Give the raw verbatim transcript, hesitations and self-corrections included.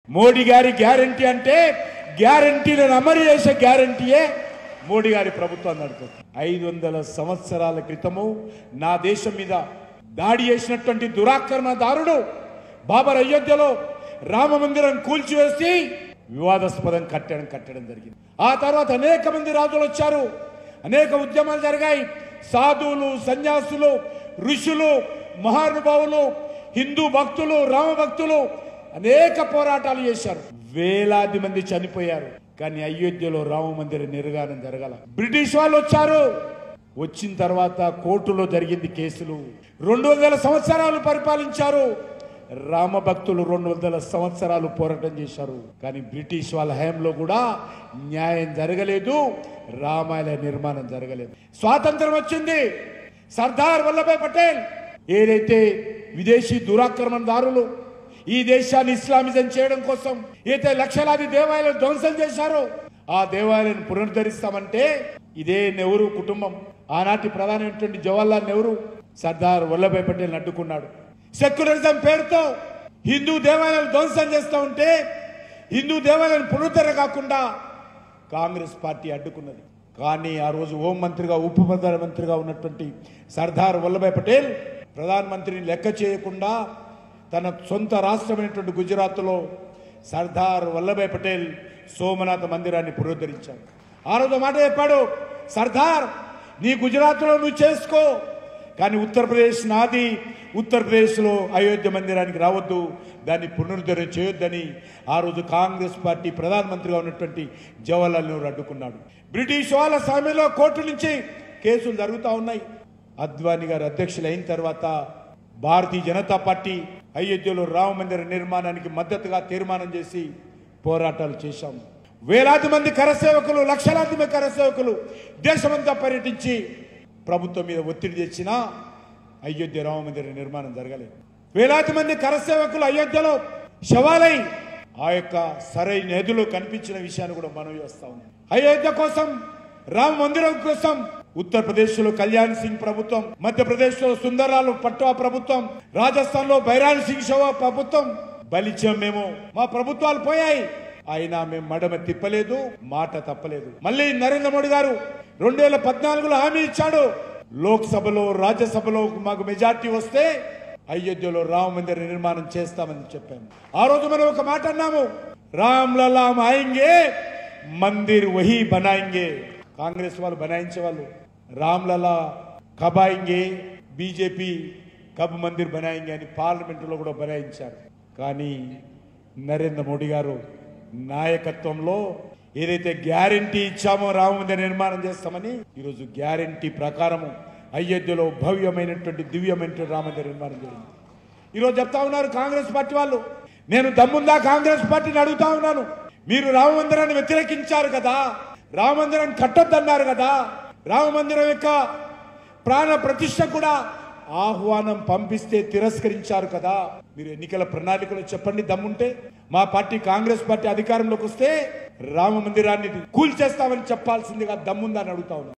మోడీ గారి గ్యారంటీ అంటే గ్యారంటీలను అమలు చేసే గ్యారంటీయే మోడీ గారి ప్రభుత్వం నడుపుతుంది. ఐదు వందల సంవత్సరాల క్రితము నా దేశం మీద దాడి చేసినటువంటి దురాక్రమణదారుడు బాబర్ అయోధ్యలో రామ మందిరం కూల్చివేసి వివాదాస్పదం కట్టడం కట్టడం జరిగింది. ఆ తర్వాత అనేక మంది రాజులు వచ్చారు, అనేక ఉద్యమాలు జరిగాయి. సాధువులు, సన్యాసులు, ఋషులు, మహానుభావులు, హిందూ భక్తులు, రామ భక్తులు అనేక పోరాటాలు చేశారు. వేలాది మంది చనిపోయారు. కానీ అయోధ్యలో రామ మందిర నిర్మాణం జరగాల. బ్రిటిష్ వాళ్ళు వచ్చారు. వచ్చిన తర్వాత కోర్టులో జరిగింది కేసులు. రెండు వందల సంవత్సరాలు పరిపాలించారు. రామ భక్తులు రెండు వందల సంవత్సరాలు పోరాటం చేశారు. కానీ బ్రిటిష్ వాళ్ళ హయాంలో కూడా న్యాయం జరగలేదు, రామాలయ నిర్మాణం జరగలేదు. స్వాతంత్రం వచ్చింది. సర్దార్ వల్లభాయ్ పటేల్ ఏదైతే విదేశీ దురాక్రమణదారులు ఈ దేశాన్ని ఇస్లామిజం చేయడం కోసం అయితే లక్షలాది దేవాలయాలను ధ్వంసం చేశారో ఆ దేవాలయాలను పునరుద్ధరిస్తామంటే ఇదే నెహ్రూ కుటుంబం, ఆనాటి ప్రధానమైనటువంటి జవహర్లాల్ నెహ్రూ సర్దార్ వల్లభాయ్ పటేల్ అడ్డుకున్నాడు. సెక్యులరిజం పేరుతో హిందూ దేవాలయాలు ధ్వంసం చేస్తూ ఉంటే హిందూ దేవాలయాలను పునరుద్ధరణ కాకుండా కాంగ్రెస్ పార్టీ అడ్డుకున్నది. కానీ ఆ రోజు హోంమంత్రిగా ఉప ప్రధానమంత్రిగా ఉన్నటువంటి సర్దార్ వల్లభాయ్ పటేల్ ప్రధానమంత్రిని లెక్క చేయకుండా తన సొంత రాష్ట్రమైనటువంటి గుజరాత్లో సర్దార్ వల్లభాయ్ పటేల్ సోమనాథ మందిరాన్ని పునరుద్ధరించాడు. ఆ రోజు మాట చెప్పాడు, సర్దార్ నీ గుజరాత్లో నువ్వు చేసుకో, కానీ ఉత్తరప్రదేశ్ నాది, ఉత్తరప్రదేశ్లో అయోధ్య మందిరానికి రావద్దు, దాన్ని పునరుద్ధరణ చేయొద్దని ఆ రోజు కాంగ్రెస్ పార్టీ ప్రధానమంత్రిగా ఉన్నటువంటి జవహర్లాల్ నెహ్రూ అడ్డుకున్నాడు. బ్రిటిష్ వాళ్ళ సమయంలో కోర్టు నుంచి కేసులు జరుగుతూ ఉన్నాయి. అద్వానీ గారు అధ్యక్షులు అయిన తర్వాత భారతీయ జనతా పార్టీ అయోధ్యలో రామ మందిర నిర్మాణానికి మద్దతుగా తీర్మానం చేసి పోరాటాలు చేశాం. వేలాది మంది కరసేవకులు, లక్షలాది మంది కరసేవకులు దేశమంతా పర్యటించి ప్రభుత్వం మీద ఒత్తిడి తెచ్చినా అయోధ్య రామ మందిర నిర్మాణం జరగలేదు. వేలాది మంది కరసేవకులు అయోధ్యలో శవాలై ఆ యొక్క సరైన నదిలో కనిపించిన విషయాన్ని కూడా మనం చేస్తా ఉన్నాం. అయోధ్య కోసం, రామ మందిరం కోసం ఉత్తరప్రదేశ్ లో కళ్యాణ్ సింగ్ ప్రభుత్వం, మధ్యప్రదేశ్ లో సుందర్లాల్ పట్వా ప్రభుత్వం, రాజస్థాన్ లో బైరాన్ సింగ్ షవా ప్రభుత్వం బలిచ్చాం. మేము మా ప్రభుత్వాలు పోయాయి, అయినా మేము మడమ తిప్పలేదు, మాట తప్పలేదు. మళ్ళీ నరేంద్ర మోడీ గారు రెండు వేల పద్నాలుగులో హామీ ఇచ్చాడు, లోక్సభలో రాజ్యసభలో మాకు మెజార్టీ వస్తే అయోధ్యలో రామ మందిర నిర్మాణం చేస్తామని చెప్పాను. ఆ రోజు మనం ఒక మాట అన్నాము, రామ్ లలా ఆయేంగే మందిర్ వహీ బనాయింగే. కాంగ్రెస్ వాళ్ళు బనాయించే వాళ్ళు రామ్ లలా కబ్ ఆయేంగే, బీజేపీ కబ్ మందిర్ బనాయింగే అని పార్లమెంటులో కూడా బనాయించారు. కానీ నరేంద్ర మోడీ గారు నాయకత్వంలో ఏదైతే గ్యారంటీ ఇచ్చామో రామ మందిర నిర్మాణం చేస్తామని, ఈరోజు గ్యారంటీ ప్రకారము అయోధ్యలో భవ్యమైనటువంటి దివ్యమైనటువంటి రామ మందిర నిర్మాణం జరిగింది. ఈరోజు చెప్తా ఉన్నారు కాంగ్రెస్ పార్టీ వాళ్ళు, నేను దమ్ముందా కాంగ్రెస్ పార్టీని అడుగుతా ఉన్నాను, మీరు రామ మందిరాన్ని వ్యతిరేకించారు కదా, రామ మందిరాన్ని కట్టొద్దన్నారు కదా, రామ మందిరం యొక్క ప్రాణ ప్రతిష్ఠ కూడా ఆహ్వానం పంపిస్తే తిరస్కరించారు కదా, మీరు ఎన్నికల ప్రణాళికలో చెప్పండి దమ్ముంటే. మా పార్టీ కాంగ్రెస్ పార్టీ అధికారంలోకి వస్తే రామ మందిరాన్ని కూల్చేస్తామని చెప్పాల్సిందిగా దమ్ముందని అడుగుతా ఉన్నాను.